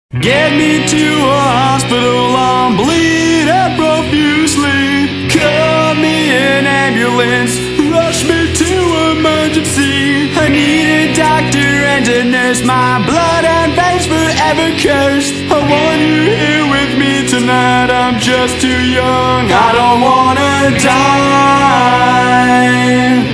Get me to a hospital, I'm bleeding profusely. Call me an ambulance, rush me to emergency. I need a doctor and a nurse, my blood and veins forever cursed. I want you here with me tonight, I'm just too young, I don't wanna die.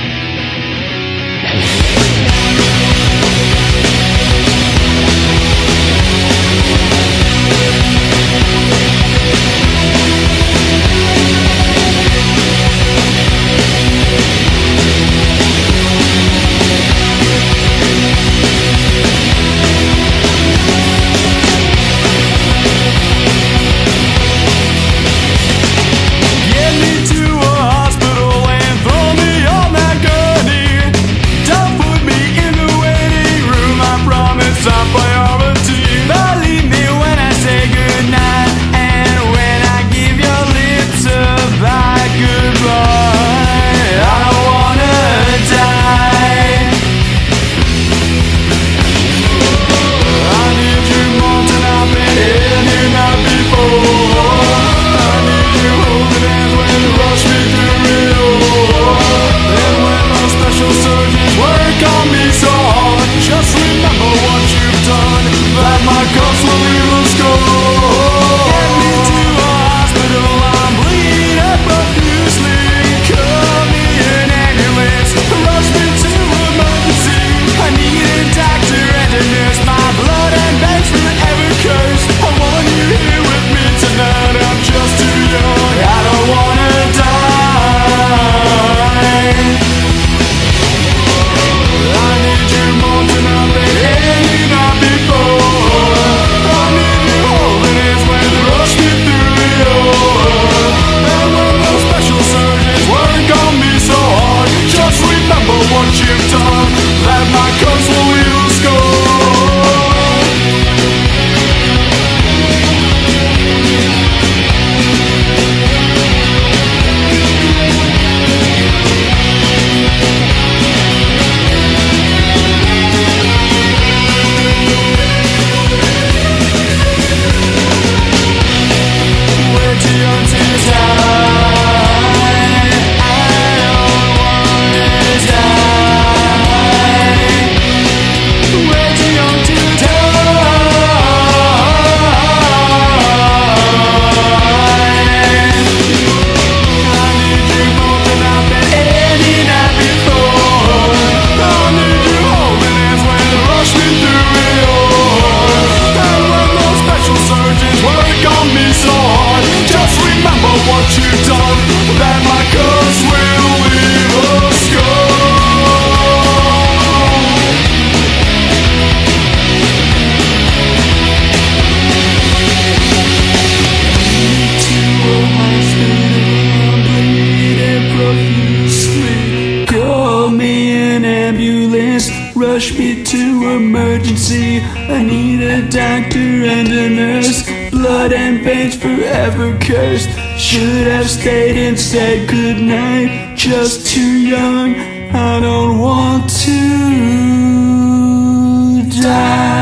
Rush me to emergency. I need a doctor and a nurse. Blood and veins forever cursed. Should have stayed and said goodnight. Just too young, I don't want to die.